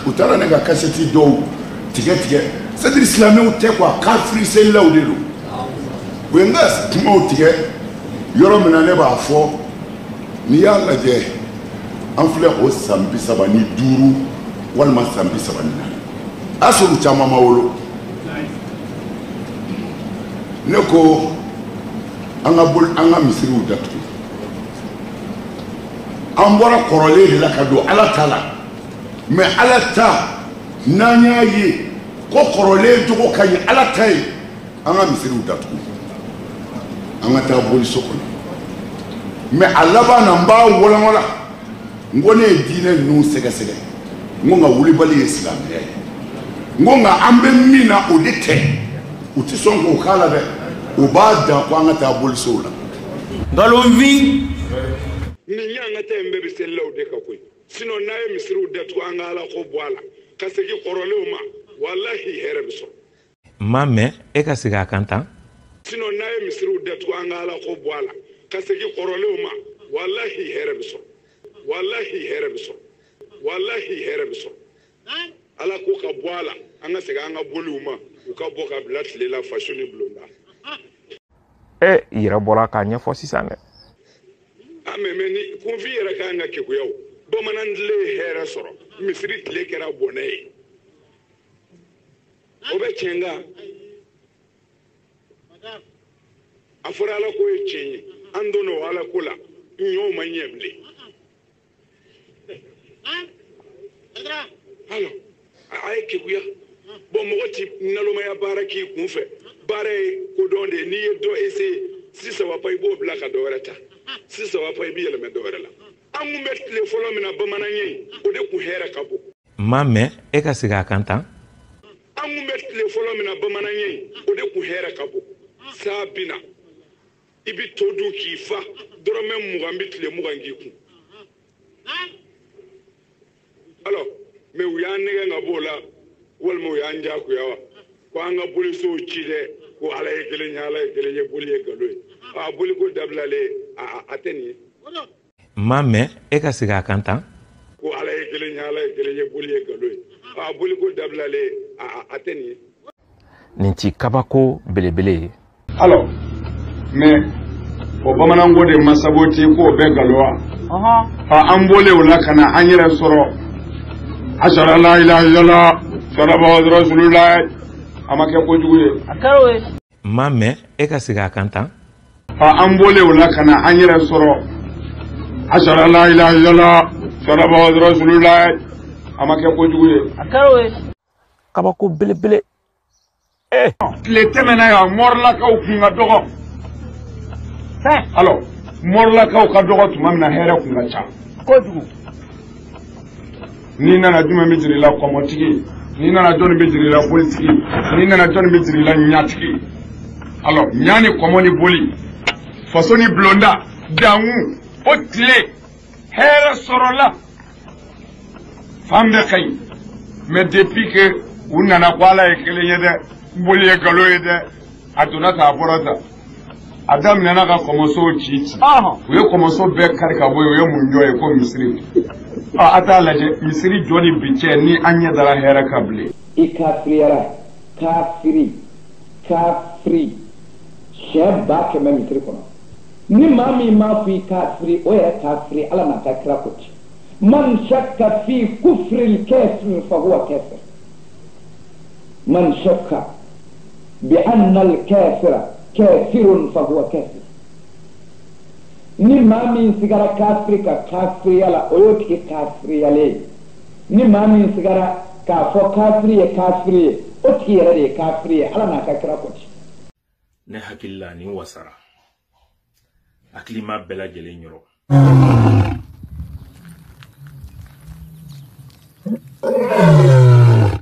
utara ne ka cassette do tigɛ c'est islamien tɛ quoi kafiri c'est là de lo wenga tumo tigɛ yɔrɔ min na ne b'a fɔ ni y'a lajɛ an filɛ o san 35 walima san 34 a sɔrɔ caman ma wolo ne ko an ka misiriw datugu an bɔra kɔrɔlen de la ka don ala ta la mais ala ta n'an y'a ye ko kɔrɔlen jogo ka ɲi ala ta ye an ka misiriw datugu an ka taa boliso kɔnɔ mais a laban na n b'a wɔlɔwɔla n ko ne ye diinɛ ninnu sɛgɛsɛgɛ n ko nka wulibali ye silamɛya ye n ko nka an bɛ min na o de tɛ u tɛ sɔn k'o k'a la dɛ u b'a dan ko an ka taa bolisow la ngalonvi ni nyanga ta mbe be sella o de ka koy sino na ye misiriw datugu an ka ala ko bɔ a la ka segi kɔrɔlenw ma wallahi hɛrɛ bɛ sɔrɔ ma mɛ e ka sigi a kan tan sino na ye misiriw datugu an ka ala ko bɔ a la ka segi kɔrɔlenw ma wallahi hɛrɛ bɛ sɔrɔ wallahi hɛrɛ bɛ sɔrɔ wallahi hɛrɛ bɛ sɔrɔ ala ko ka bɔ a la an ka segin an ka boliw ma u ka bɔ ka bila tile la faso ni bulonda yɛrɛ bɔra k'a ɲɛfɔ sisan dɛ mais ni kunfi yɛrɛ kan ka kekuyaw bamanan tile hɛrɛ sɔrɔ misiri tile kɛra bɔnɛ ye o bɛ tiɲɛ nka a fɔra ala ko ye tiɲɛ ye an donna o ala ko la n y'o ma ɲɛ bilen alors a ye kekuya bon mɔgɔ ti nalomaya baara k'i kun fɛ baara ye kodɔn de n'i ye dɔ essayer sisan wa pa i b'o bila ka dɔ wɛrɛ ta sisan wa pa i bɛ yɛlɛmɛ dɔ wɛrɛ la an kun bɛ tile fɔlɔ min na bamananya in o de kun hɛrɛ ka bon ma mɛ e ka sigi a kan tan an kun bɛ tile fɔlɔ min na bamananya in o de kun hɛrɛ ka bon saa bina i bɛ to dun k'i fa dɔrɔmɛ 20 bɛ tile 20 k'i kun alors mais u y'an nɛgɛ ka b'o la walima u y'an jagoya wa ko an ka bolisow ci dɛ ko ala ye kelen ye ala ye kelen ye boli ye nkalon ye a boli ko dabilalen a tɛ nin ye ma mɛ e ka sigi a kan tan ko ala ye kelen ye ala ye kelen ye boli ye nkalon ye a boli ko dabilalen a tɛ nin ye nin ti kabako belebele ye alors mais o bamananko de masabo ti k'o bɛɛ nkalon wa an bɔlen o la ka na an yɛrɛ sɔrɔ ashara la ilaha illallah sɔrɔbɔ rasulullah a ma kɛ kojugu ye a kɛra o ye ma mɛ e ka sigi a kan tan an bɔlen o la ka na an yɛrɛ sɔrɔ ashara la ilaha illallah sɔrɔbɔ rasulullah a ma kɛ kojugu ye a kɛra o ye kabako belebele tile tɛmɛna yan mɔrilakaw kun ka dɔgɔ alors mɔrilakaw ka dɔgɔ tuma min na hɛrɛ kun ka ca kojugu n'i nana jumɛn bɛ jiri la kɔmɔtigi n'i nana jɔnni bɛ jiri la politigi n'i nana jɔnni bɛ jiri la ɲatigi alors ɲa ni kɔmɔ ni boli faso ni bulonda dangu o tile hɛrɛ sɔrɔla fan bɛɛ ka ɲi mais depuis que u nana ko ala ye kelen ye dɛ boli ye nkalon ye dɛ a donna ta a bɔra ta a daminɛna ka kɔmɔsow ci u ye kɔmɔso bɛɛ kari ka bɔ yen u ye mun jɔ ye ko misiri a t'a lajɛ misiri jɔ ni bi cɛ ni an ɲɛ dara hɛrɛ ka bilen i kafiriyara kafiri siyɛn 100 misiri kɔnɔ ni maa min m'a fɔ i kafiri o yɛrɛ kafiri ala n'a ta kira ko ten man shakka fi kufri al-kafir fa huwa kafir man shakka bi anna al-kafira kafirun fa huwa kafir ni maa min sigara kafiri ka kafiriya la o y'o tigi kafiriyalen ni maa min sigara k'a fɔ kafiri ye o tigi yɛrɛ de ye kafiri ye ala n'a ka kira ko ten ne hakili la nin wasara hakilima bɛɛ lajɛlen yɔrɔ Oh